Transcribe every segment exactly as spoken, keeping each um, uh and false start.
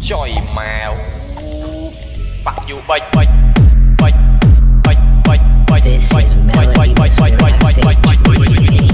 Trời mèo Fuck you bye bye bye bye bye bye. This is Melody Mister S H remix.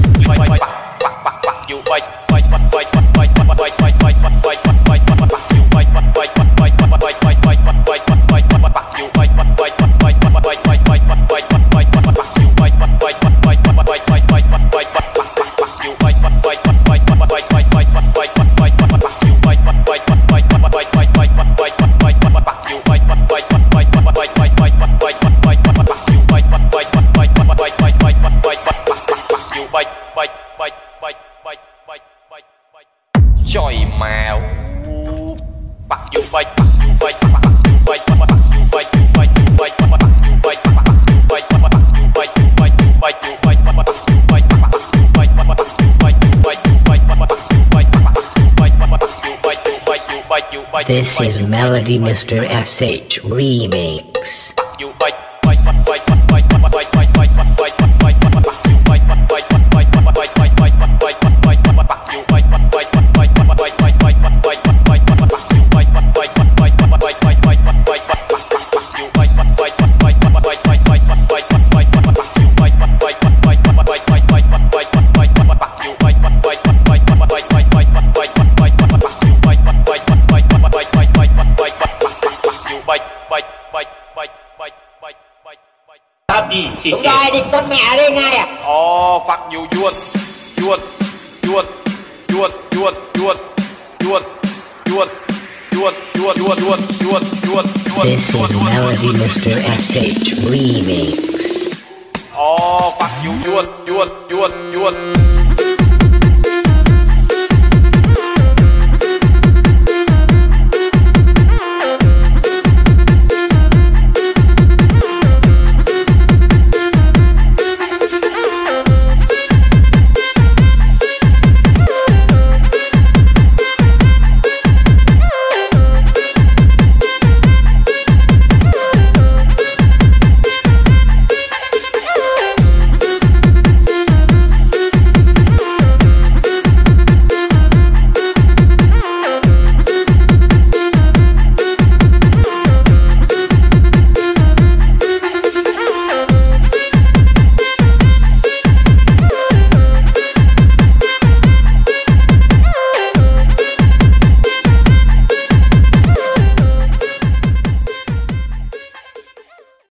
Fuck you bye bye bye bye bye bye bye bye bye bye bye bye. Fuck you bye bye bye bye bye bye bye bye bye bye bye. Fuck you bye bye bye bye bye bye bye bye bye bye bye. Fuck you bye bye bye bye bye bye bye bye bye bye. Fuck you bye bye bye bye bye bye bye bye bye bye. Fuck you bye bye bye bye bye bye bye bye bye bye. Fuck you bye bye bye bye bye bye bye bye bye bye. Fuck you bye bye bye bye bye bye bye bye bye bye. Fuck you bye bye bye bye bye bye bye bye. Trời mèo Fuck you bye fuck you bye fuck you bye fuck you bye you bye you bye fuck you bye fuck you bye fuck you bye you bye you bye you bye fuck you bye fuck you bye fuck you bye you bye you bye fuck you bye fuck you bye fuck you bye you bye you bye you bye. This is Melody Mister S H remix. You bye bye bye bye bye bye bye bye bye bye bye bye. You bye bye bye bye bye bye bye bye bye bye. You bye bye bye bye bye bye bye bye bye bye. You bye bye bye bye bye bye bye bye bye. You bye bye bye bye bye bye bye bye bye. You bye bye bye bye bye bye bye bye bye. You bye bye bye bye bye bye bye bye bye. You bye bye bye bye bye bye bye bye bye bye. You bye bye bye bye bye bye bye bye bye bye. You bye bye bye bye bye bye bye bye. Đúng rồi, đi con mẹ đi ngay à. Oh, fuck you, yuan, yuan, yuan, yuan, yuan, yuan, yuan, yuan, yuan, yuan, yuan, yuan, yuan, yuan, yuan. This is Melody Mister S H remix. Oh, fuck you, yuan, yuan, yuan, yuan.